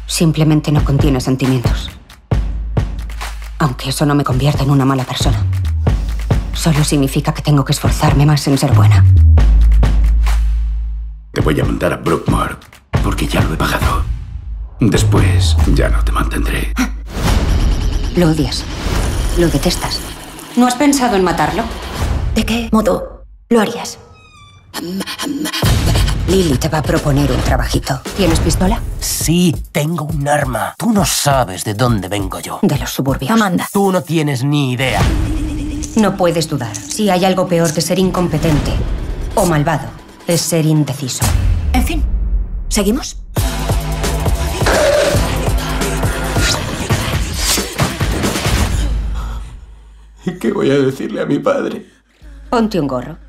Simplemente no contiene sentimientos. Aunque eso no me convierta en una mala persona. Solo significa que tengo que esforzarme más en ser buena. Te voy a mandar a Brookmore, porque ya lo he pagado. Después ya no te mantendré. Lo odias. Lo detestas. ¿No has pensado en matarlo? ¿De qué modo lo harías? Lily te va a proponer un trabajito. ¿Tienes pistola? Sí, tengo un arma. Tú no sabes de dónde vengo yo. De los suburbios. Amanda. Tú no tienes ni idea. No puedes dudar. Si hay algo peor que ser incompetente o malvado, es ser indeciso. En fin, ¿seguimos? ¿Y qué voy a decirle a mi padre? Ponte un gorro.